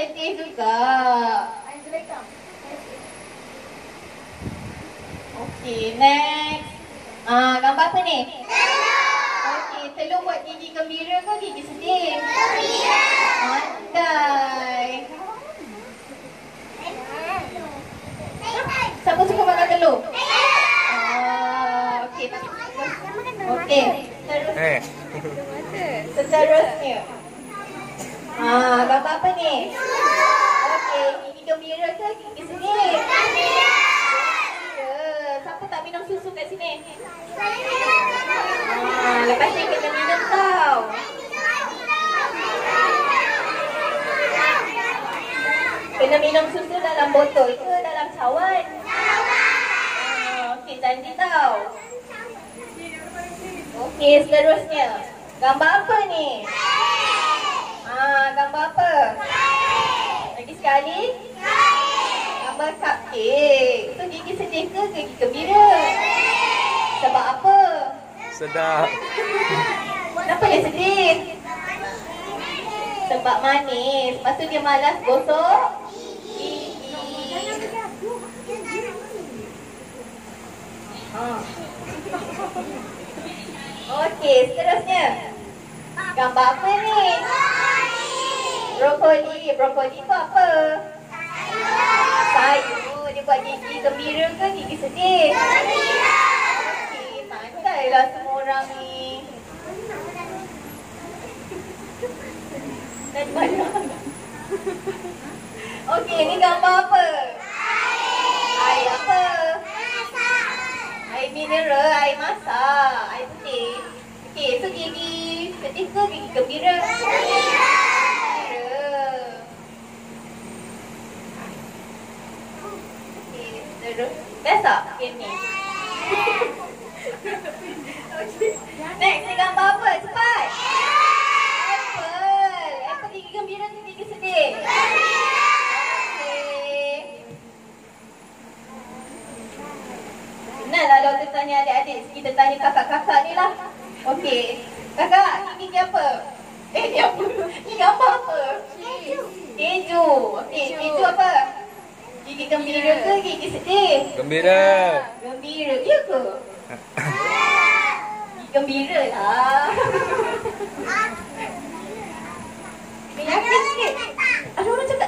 sedih juga. Okey, next. Gambar apa ni? Okey, telur buat gigi gembira ke gigi sedih? Gembira. Pandai. Siapa suka makan telur? Okey. Okey. Seterusnya. Gambar apa ni? Okey, gigi gembira ke gigi sedih? Gembira. Siapa tak minum susu kat sini? Lepas ni kena minum tau. Kena minum susu dalam botol ke dalam cawan? Okey, janji tau. Okey, seterusnya. Gambar apa ni? Gambar apa? Lagi sekali? Gambar cupcake. Itu gigi sedih ke gigi gembira? Sebab apa? Sedap. Kenapa dia sedih? Sebab manis. Lepas tu dia malas gosok gigi. Okey, seterusnya. Gambar apa ni? Brokoli. Brokoli tu apa? Sayur. Dia buat gigi gembira ke gigi sedih? Gembira. Okey, pandailah semua orang ni. Dan mana? Okey, ni gambar apa? Air apa? Air mineral, air masak, air putih. Okey, so gigi sedih ke gigi gembira? Gembira. Okey, terus. Best tak game ni? Okey. Next, ni gambar apa? Cepat. Apple. Apple gigi gembira ke gigi sedih? Gembira. Okey. Senanglah doktor tanya adik-adik. Kita tanya kakak-kakak ni lah. Okey. Kakak, ni gigi apa? Ni apa? Ni gambar apa? Keju. Keju. Okey, keju apa? Gigi gembira ke gigi sedih? Gembira. Gembira. Ya ke? Gigi gembira lah. Yakin sikit. Ada orang cakap